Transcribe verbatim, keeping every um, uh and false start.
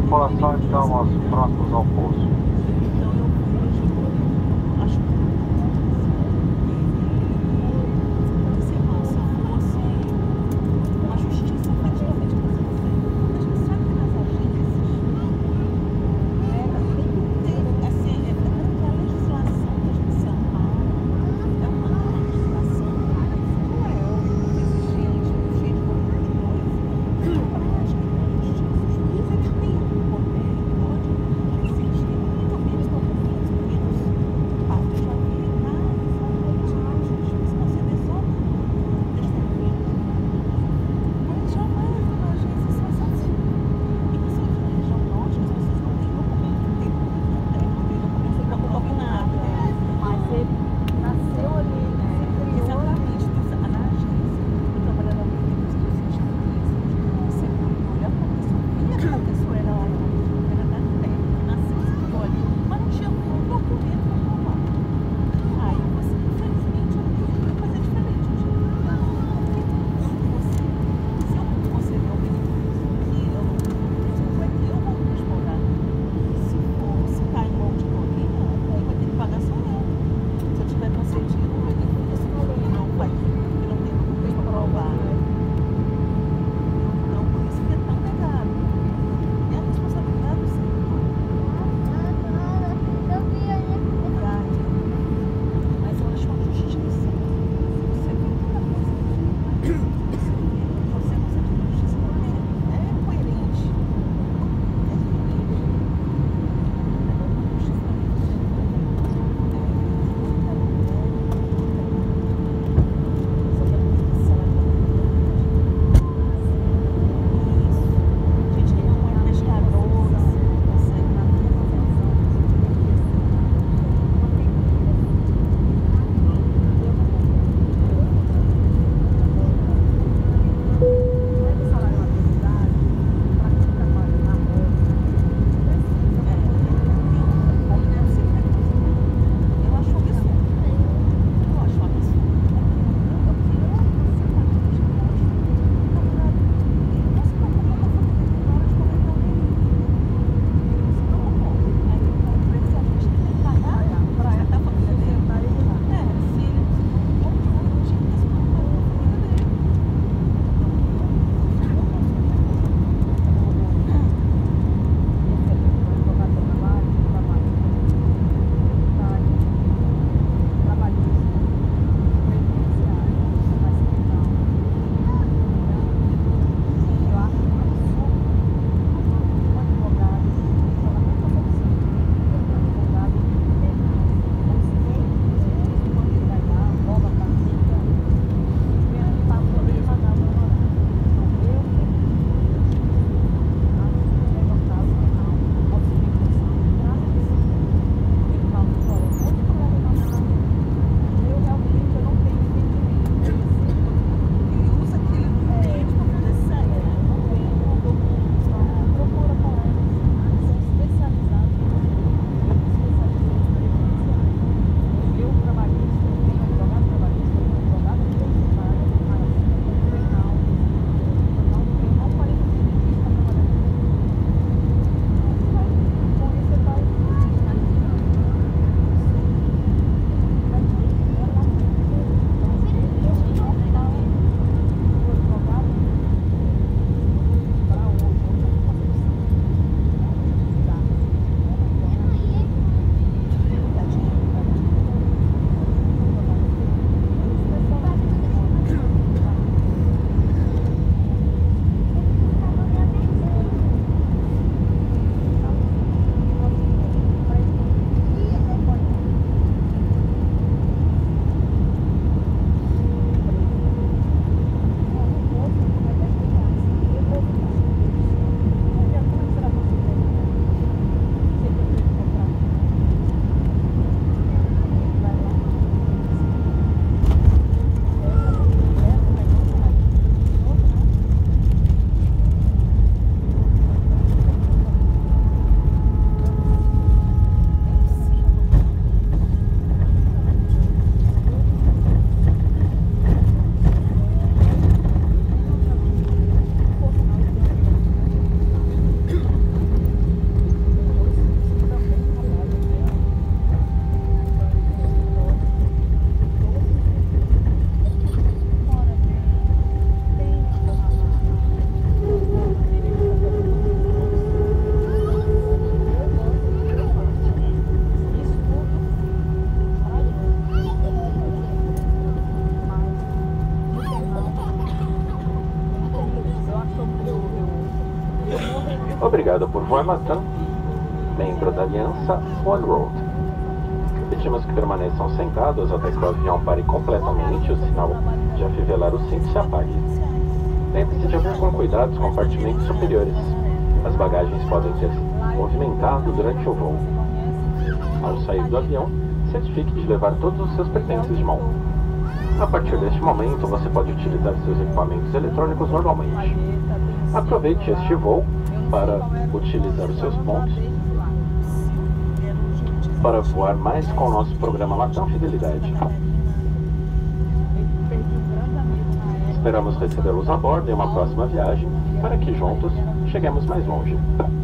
circulação então aos próximos ao poço. Obrigado por voar Latam, membro da aliança One Road. Pedimos que permaneçam sentados até que o avião pare completamente e o sinal de afivelar o cinto se apague. Lembre-se de abrir com cuidado os compartimentos superiores. As bagagens podem ter movimentado durante o voo. Ao sair do avião, certifique de levar todos os seus pertences de mão. A partir deste momento, você pode utilizar seus equipamentos eletrônicos normalmente. Aproveite este voo para utilizar os seus pontos para voar mais com o nosso programa Latam Fidelidade. Esperamos recebê-los a bordo em uma próxima viagem para que juntos cheguemos mais longe.